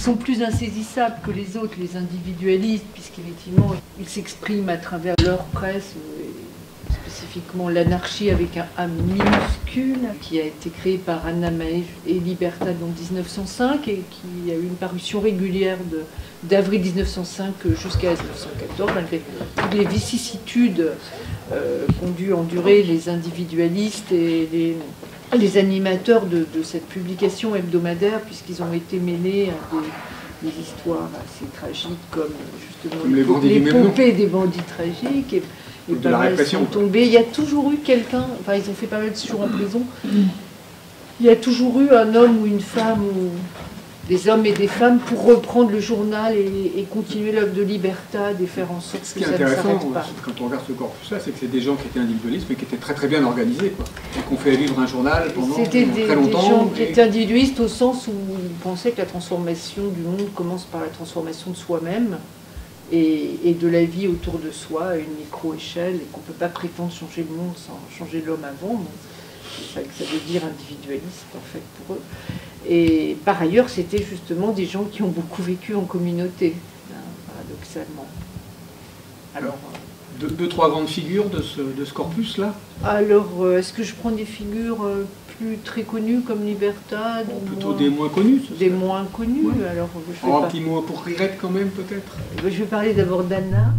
sont plus insaisissables que les autres, les individualistes, puisqu'effectivement, ils s'expriment à travers leur presse, spécifiquement l'anarchie avec un A minuscule, qui a été créé par Anna Maëv et Libertad en 1905 et qui a eu une parution régulière d'avril 1905 jusqu'à 1914, malgré toutes les vicissitudes qu'ont dû endurer les individualistes et les animateurs de cette publication hebdomadaire, puisqu'ils ont été mêlés à des histoires assez tragiques, comme justement l'épopée des bandits tragiques, et pas mal sont tombés. Il y a toujours eu quelqu'un, enfin ils ont fait pas mal de séjours en prison, il y a toujours eu un homme ou une femme, ou des hommes et des femmes, pour reprendre le journal et continuer l'œuvre de Libertad et faire en sorte que ça ne s'arrête pas. Ce qui est intéressant, quand on regarde ce corpus-là, c'est que c'est des gens qui étaient individualistes, mais qui étaient très très bien organisés, quoi. Et qu'on fait vivre un journal pendant très longtemps. C'était des gens qui étaient individualistes au sens où ils pensaient que la transformation du monde commence par la transformation de soi-même et de la vie autour de soi à une micro-échelle, et qu'on ne peut pas prétendre changer le monde sans changer l'homme avant. C'est ça que ça veut dire individualiste, en fait, pour eux. Et par ailleurs, c'était justement des gens qui ont beaucoup vécu en communauté, paradoxalement. Alors, deux, trois grandes figures de ce corpus-là. Alors, est-ce que je prends des figures plus très connues comme Libertad, plutôt des moins connus? Des moins connus. Ouais. Alors, un petit mot pour Rirette quand même, peut-être. Je vais parler d'abord d'Anna.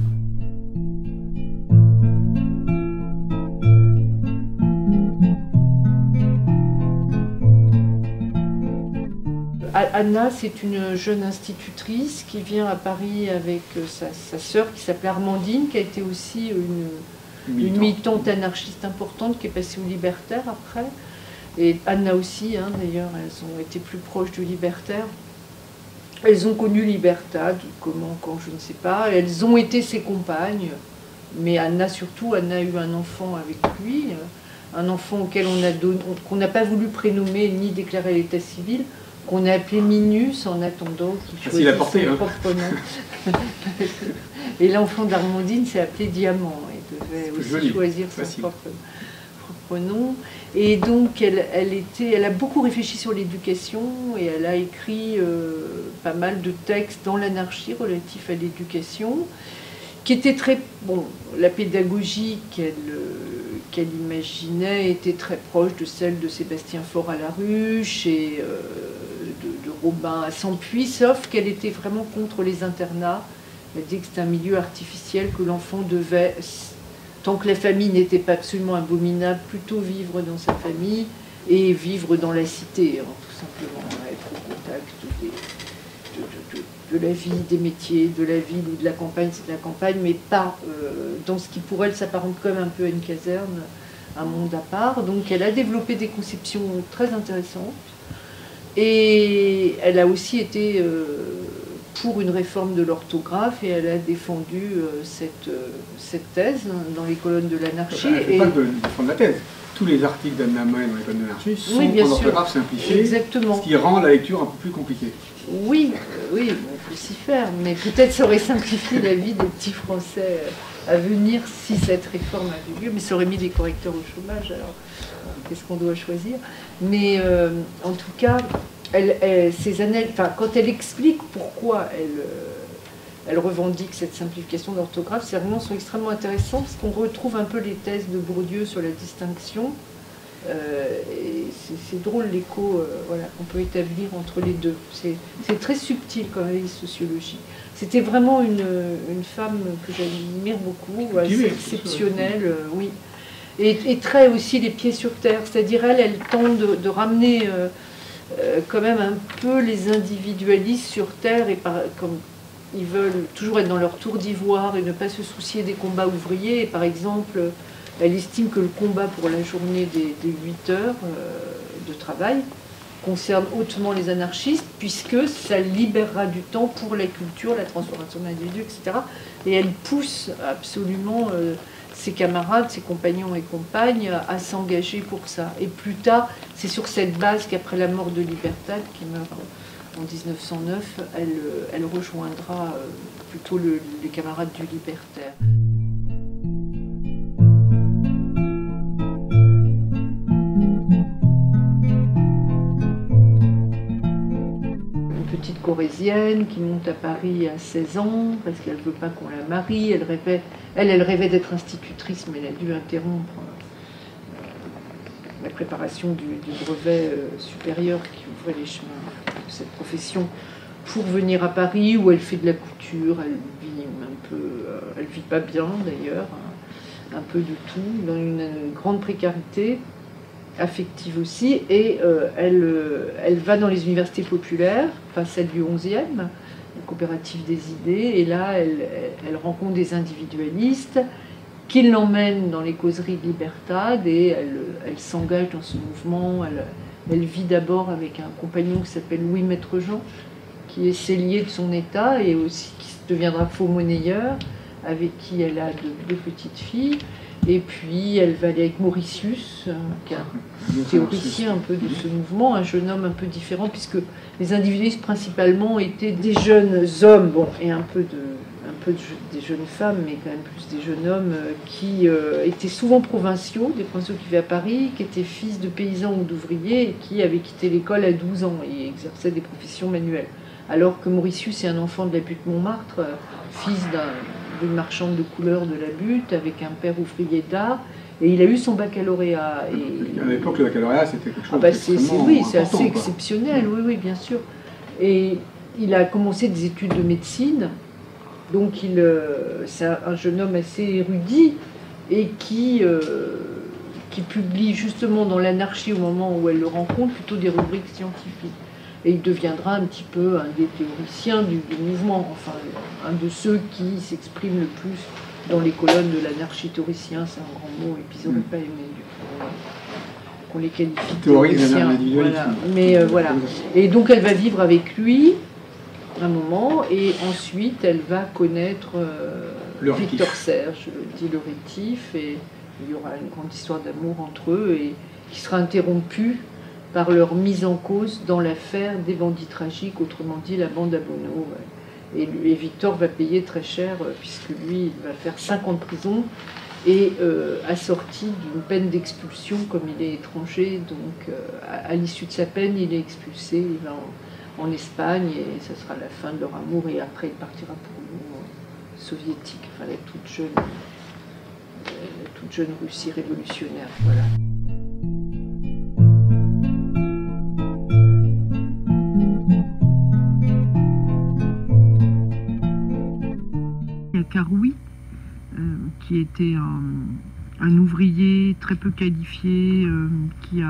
Anna, c'est une jeune institutrice qui vient à Paris avec sa sœur qui s'appelait Armandine, qui a été aussi une militante anarchiste importante, qui est passée au Libertaire après. Et Anna aussi, hein, d'ailleurs, elles ont été plus proches du Libertaire. Elles ont connu Libertad, comment, quand, je ne sais pas. Elles ont été ses compagnes, mais Anna surtout, Anna a eu un enfant avec lui, un enfant auquel qu'on n'a pas voulu prénommer ni déclarer à l'état civil, qu'on a appelé Minus en attendant qu'il choisisse son propre nom. Et l'enfant d'Armandine s'est appelé Diamant et devait aussi choisir son propre nom. Et donc elle a beaucoup réfléchi sur l'éducation et elle a écrit pas mal de textes dans l'anarchie relatifs à l'éducation, qui étaient très... Bon, la pédagogie qu'elle imaginait était très proche de celle de Sébastien Faure à La Ruche et de Robin à Sampuis, sauf qu'elle était vraiment contre les internats. Elle dit que c'était un milieu artificiel, que l'enfant devait, tant que la famille n'était pas absolument abominable, plutôt vivre dans sa famille et vivre dans la cité, hein, tout simplement, être au contact de la vie, des métiers, de la ville ou de la campagne, c'est de la campagne, mais pas dans ce qui pour elle s'apparente quand même un peu à une caserne, un monde à part. Donc elle a développé des conceptions très intéressantes. Et elle a aussi été pour une réforme de l'orthographe et elle a défendu cette thèse dans les colonnes de l'anarchie. Elle ne fait pas de défendre la thèse. Tous les articles d'Anna Maëv dans les colonnes de l'anarchie sont en orthographe simplifiée, ce qui rend la lecture un peu plus compliquée. Oui, oui, on peut s'y faire, mais peut-être ça aurait simplifié la vie des petits Français à venir si cette réforme avait lieu, mais ça aurait mis des correcteurs au chômage, alors qu'est-ce qu'on doit choisir? Mais en tout cas, quand elle explique pourquoi elle revendique cette simplification d'orthographe, ces arguments sont extrêmement intéressants parce qu'on retrouve un peu les thèses de Bourdieu sur la distinction. Et c'est drôle l'écho voilà, qu'on peut établir entre les deux. C'est très subtil quand même, les sociologies. C'était vraiment une femme que j'admire beaucoup, assez exceptionnelle, oui. Et très aussi les pieds sur terre, c'est-à-dire elle tente de ramener quand même un peu les individualistes sur terre, et comme ils veulent toujours être dans leur tour d'ivoire et ne pas se soucier des combats ouvriers. Et par exemple, elle estime que le combat pour la journée des 8 heures de travail concerne hautement les anarchistes, puisque ça libérera du temps pour la culture, la transformation de l'individu, etc. Et elle pousse absolument ses camarades, ses compagnons et compagnes à s'engager pour ça. Et plus tard, c'est sur cette base qu'après la mort de Libertad, qui meurt en 1909, elle rejoindra plutôt les camarades du Libertaire. corésienne qui monte à Paris à 16 ans parce qu'elle ne veut pas qu'on la marie. Elle rêvait d'être institutrice, mais elle a dû interrompre la préparation du brevet supérieur qui ouvrait les chemins de cette profession pour venir à Paris où elle fait de la couture. Elle vit pas bien d'ailleurs, un peu de tout, dans une grande précarité affective aussi, et elle va dans les universités populaires, enfin celle du 11e, la coopérative des idées, et là elle rencontre des individualistes qui l'emmènent dans les causeries de Libertad, et elle s'engage dans ce mouvement. Elle vit d'abord avec un compagnon qui s'appelle Louis Maître-Jean, qui est cellier de son état et aussi qui deviendra faux monnayeur, avec qui elle a deux petites filles. Et puis elle va aller avec Mauritius, qui est un théoricien un peu de ce mouvement, un jeune homme un peu différent, puisque les individualistes principalement étaient des jeunes hommes, bon, et un peu des jeunes femmes, mais quand même plus des jeunes hommes qui étaient souvent provinciaux, des provinciaux qui vivaient à Paris, qui étaient fils de paysans ou d'ouvriers, et qui avaient quitté l'école à 12 ans et exerçaient des professions manuelles. Alors que Mauritius est un enfant de la butte Montmartre, fils d'une marchande de couleurs de la butte, avec un père ouvrier d'art, et il a eu son baccalauréat. À l'époque, le baccalauréat, c'était quelque chose d'extrêmement oui, c'est assez exceptionnel, oui, bien sûr. Et il a commencé des études de médecine, donc c'est un jeune homme assez érudit, et qui publie justement dans l'Anarchie, au moment où elle le rencontre, plutôt des rubriques scientifiques. Et il deviendra un petit peu un des théoriciens du mouvement, enfin un de ceux qui s'expriment le plus dans les colonnes de l'anarchie théoricien, c'est un grand mot, et puis ils n'auraient pas aimé du coup qu'on les qualifie théoriciens. Voilà. Mais voilà. Et donc elle va vivre avec lui un moment, et ensuite elle va connaître Victor Serge, dit le Rétif, et il y aura une grande histoire d'amour entre eux, et qui sera interrompue par leur mise en cause dans l'affaire des bandits tragiques, autrement dit la bande à Bono. Et Victor va payer très cher, puisque lui, il va faire 5 ans de prison, et assorti d'une peine d'expulsion, comme il est étranger. Donc, à l'issue de sa peine, il est expulsé, il va en Espagne, et ça sera la fin de leur amour, et après, il partira pour l'Union soviétique, enfin la toute jeune Russie révolutionnaire. Voilà. Carouy, qui était un ouvrier très peu qualifié, qui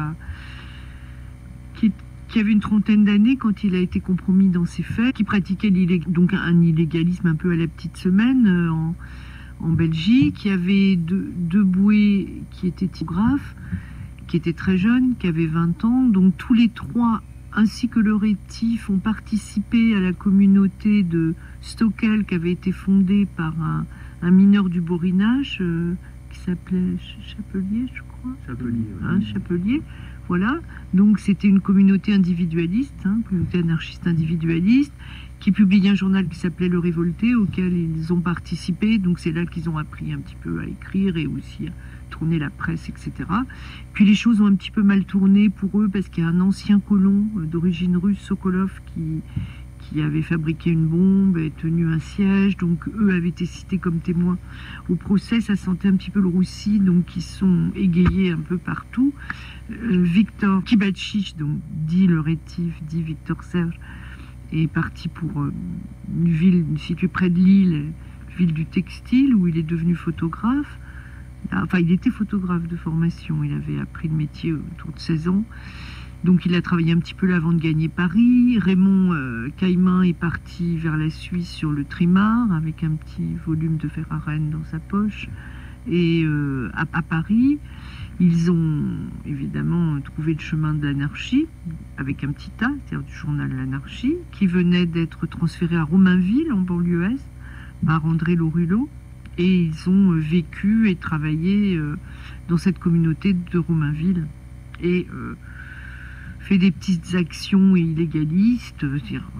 avait une trentaine d'années quand il a été compromis dans ses faits, qui pratiquait donc un illégalisme un peu à la petite semaine en Belgique, qui avait deux bouées qui étaient typographes, qui étaient très jeunes, qui avaient 20 ans, donc tous les trois ainsi que le Rétif ont participé à la communauté de Stockel qui avait été fondée par un mineur du Borinage qui s'appelait Chapelier, je crois. Chapelier, voilà. Donc c'était une communauté individualiste, communauté anarchiste individualiste, qui publiait un journal qui s'appelait Le Révolté, auquel ils ont participé. Donc c'est là qu'ils ont appris un petit peu à écrire et aussi à tourner la presse, etc. Puis les choses ont un petit peu mal tourné pour eux parce qu'il y a un ancien colon d'origine russe, Sokolov, qui avait fabriqué une bombe et tenu un siège. Donc eux avaient été cités comme témoins au procès. Ça sentait un petit peu le roussi, donc ils sont égayés un peu partout. Victor Kibatchich, donc dit le Rétif, dit Victor Serge, est parti pour une ville située près de Lille, ville du textile, où il est devenu photographe. Enfin, il était photographe de formation, il avait appris le métier autour de 16 ans. Donc il a travaillé un petit peu là avant de gagner Paris. Raymond Caillemin est parti vers la Suisse sur le Trimar, avec un petit volume de Verhaeren dans sa poche. Et à Paris, ils ont évidemment trouvé le chemin de l'anarchie, avec un petit A, c'est-à-dire du journal L'Anarchie, qui venait d'être transféré à Romainville, en banlieue est, par André Lorulot. Et ils ont vécu et travaillé dans cette communauté de Romainville. Et fait des petites actions illégalistes, c'est-à-dire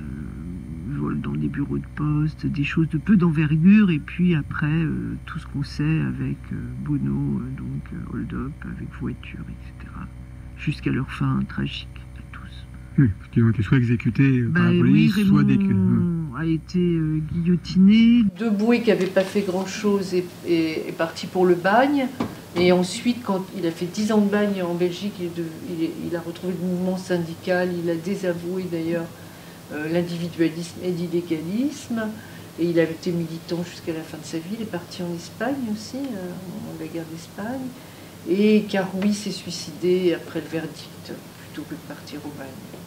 vol dans des bureaux de poste, des choses de peu d'envergure, et puis après tout ce qu'on sait avec Bono, donc hold-up, avec voiture, etc. Jusqu'à leur fin tragique à tous. Oui, parce qu'ils ont été soit exécutés par la police, soit déculs. A été guillotiné. Deboué, qui n'avait pas fait grand-chose, est parti pour le bagne. Et ensuite, quand il a fait 10 ans de bagne en Belgique, il a retrouvé le mouvement syndical, il a désavoué d'ailleurs l'individualisme et l'illégalisme. Et il a été militant jusqu'à la fin de sa vie. Il est parti en Espagne aussi, en la guerre d'Espagne. Et Carouy s'est suicidé après le verdict, plutôt que de partir au bagne.